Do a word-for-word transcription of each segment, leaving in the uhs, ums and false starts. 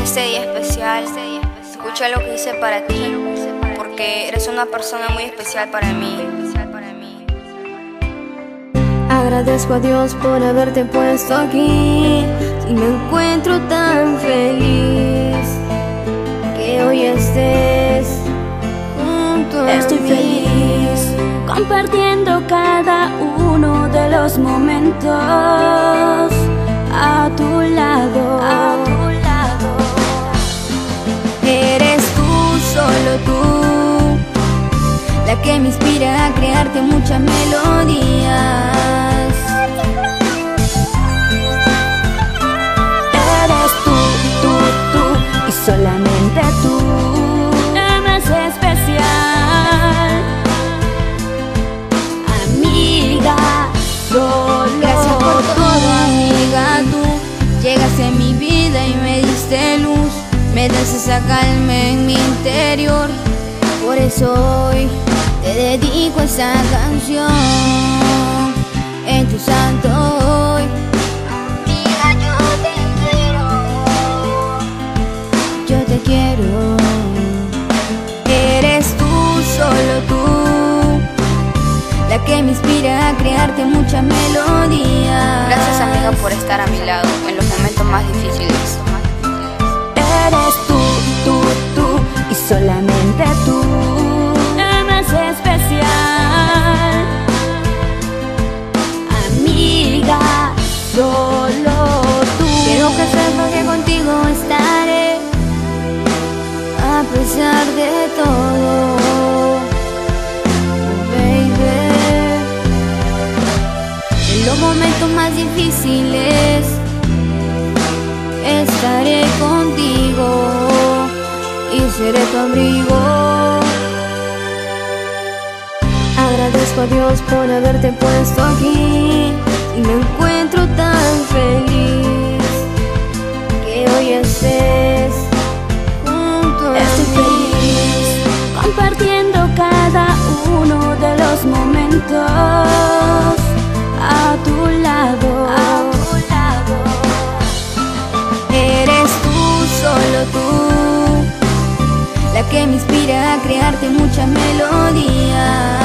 este día especial, escucha lo que hice para ti, porque eres una persona muy especial para mí. Agradezco a Dios por haberte puesto aquí. Y me encuentro tan feliz que hoy estés junto a Estoy mí. feliz compartiendo cada uno de los momentos a tu lado, a tu lado. Eres tú, solo tú, la que me inspira a crearte muchas melodías. Eres tú, tú, tú y solamente tú, la más especial. Amiga, solo Gracias por tú. todo, amiga, tú llegaste a mi vida y me diste luz. Me das esa calma en mi interior. Por eso hoy te dedico esta canción en tu santo hoy. Amiga, yo te quiero, yo te quiero. Eres tú, solo tú, la que me inspira a crearte muchas melodías. Gracias, amiga, por estar a mi lado en los momentos más difíciles. Eres tú, tú, tú y solamente tú, la más especial. Amiga, solo tú. Quiero que sepas que contigo estaré a pesar de todo, oh, baby. En los momentos más difíciles estaré contigo y seré tu abrigo. Agradezco a Dios por haberte puesto aquí y me encuentro tan feliz que hoy estés junto a Estoy mí. feliz compartiendo cada uno de los momentos a tu lado, a tu lado. Eres tú, solo tú, la que me inspira a crearte muchas melodías.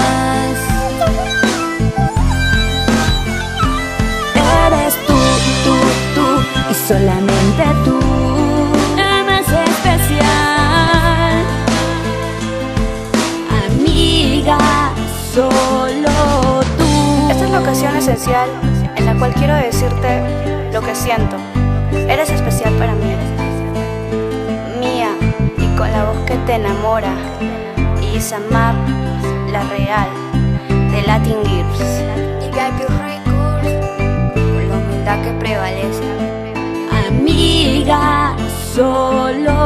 Eres tú, tú, tú y solamente tú, la más especial. Amiga, solo tú. Esta es la ocasión esencial en la cual quiero decirte lo que siento. Eres especial para mí, mía, y con la voz que te enamora. Isamar, la real, de Latin Gears. Y Gaby Records, con la humildad que prevalece. Amiga, solo